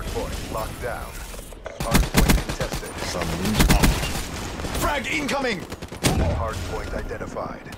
Hardpoint locked down. Hardpoint contested. Some news out. Frag incoming! Hardpoint identified.